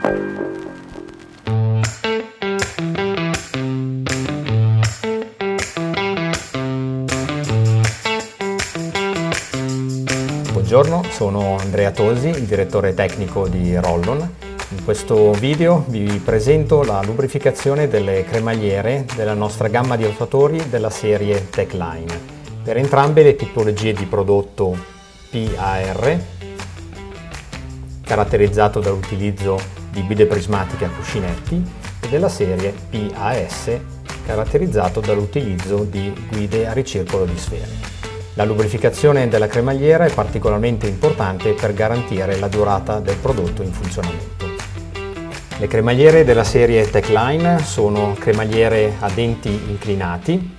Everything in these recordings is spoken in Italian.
Buongiorno, sono Andrea Tosi, il direttore tecnico di Rollon. In questo video vi presento la lubrificazione delle cremagliere della nostra gamma di autotori della serie Techline. Per entrambe le tipologie di prodotto PAR, caratterizzato dall'utilizzo di guide prismatiche a cuscinetti, e della serie PAS, caratterizzato dall'utilizzo di guide a ricircolo di sfere. La lubrificazione della cremagliera è particolarmente importante per garantire la durata del prodotto in funzionamento. Le cremagliere della serie Techline sono cremagliere a denti inclinati,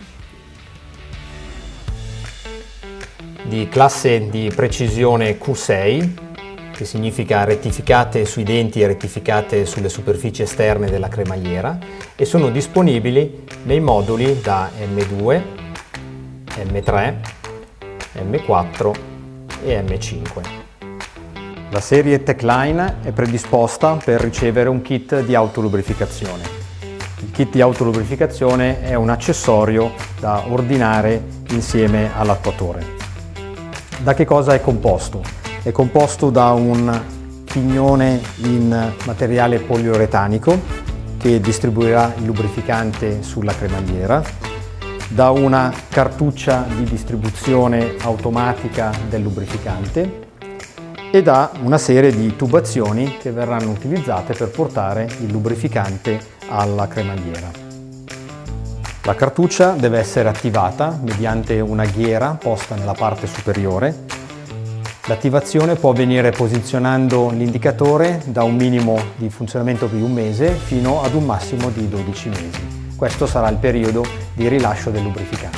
di classe di precisione Q6, che significa rettificate sui denti e rettificate sulle superfici esterne della cremagliera, e sono disponibili nei moduli da M2, M3, M4 e M5. La serie Techline è predisposta per ricevere un kit di autolubrificazione. Il kit di autolubrificazione è un accessorio da ordinare insieme all'attuatore. Da che cosa è composto? È composto da un pignone in materiale poliuretanico che distribuirà il lubrificante sulla cremagliera, da una cartuccia di distribuzione automatica del lubrificante e da una serie di tubazioni che verranno utilizzate per portare il lubrificante alla cremagliera. La cartuccia deve essere attivata mediante una ghiera posta nella parte superiore. L'attivazione può avvenire posizionando l'indicatore da un minimo di funzionamento di un mese fino ad un massimo di 12 mesi. Questo sarà il periodo di rilascio del lubrificante.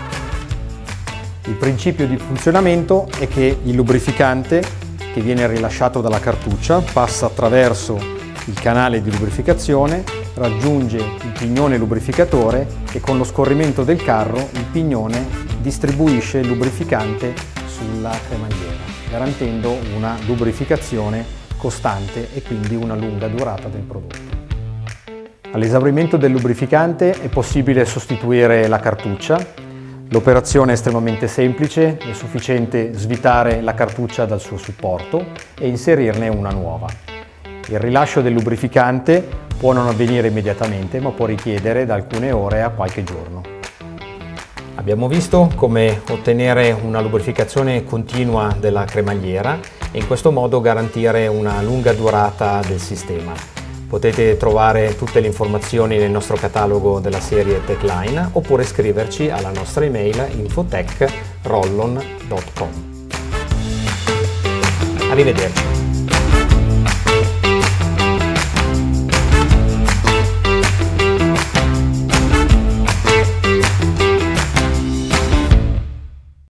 Il principio di funzionamento è che il lubrificante che viene rilasciato dalla cartuccia passa attraverso il canale di lubrificazione, raggiunge il pignone lubrificatore e con lo scorrimento del carro il pignone distribuisce il lubrificante sulla cremagliera, garantendo una lubrificazione costante e quindi una lunga durata del prodotto. All'esaurimento del lubrificante è possibile sostituire la cartuccia. L'operazione è estremamente semplice, è sufficiente svitare la cartuccia dal suo supporto e inserirne una nuova. Il rilascio del lubrificante può non avvenire immediatamente, ma può richiedere da alcune ore a qualche giorno. Abbiamo visto come ottenere una lubrificazione continua della cremagliera e in questo modo garantire una lunga durata del sistema. Potete trovare tutte le informazioni nel nostro catalogo della serie Techline oppure scriverci alla nostra email info@rollon.com. Arrivederci.